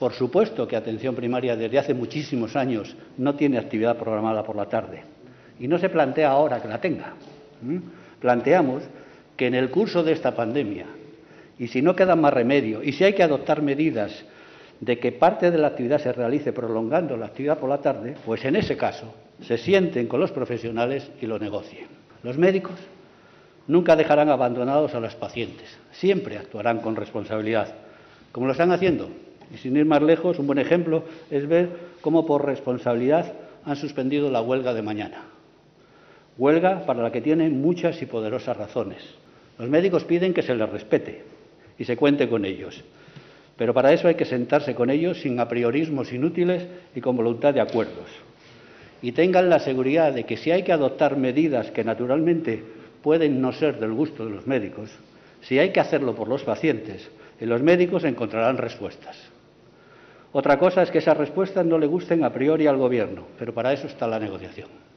Por supuesto que atención primaria desde hace muchísimos años no tiene actividad programada por la tarde y no se plantea ahora que la tenga. Planteamos que en el curso de esta pandemia, y si no queda más remedio, y si hay que adoptar medidas de que parte de la actividad se realice prolongando la actividad por la tarde, pues en ese caso se sienten con los profesionales y lo negocien. Los médicos nunca dejarán abandonados a los pacientes, siempre actuarán con responsabilidad, como lo están haciendo. Y sin ir más lejos, un buen ejemplo es ver cómo por responsabilidad han suspendido la huelga de mañana. Huelga para la que tienen muchas y poderosas razones. Los médicos piden que se les respete y se cuente con ellos. Pero para eso hay que sentarse con ellos sin apriorismos inútiles y con voluntad de acuerdos. Y tengan la seguridad de que si hay que adoptar medidas que naturalmente pueden no ser del gusto de los médicos, si hay que hacerlo por los pacientes, los médicos encontrarán respuestas. Otra cosa es que esas respuestas no le gusten a priori al Gobierno, pero para eso está la negociación.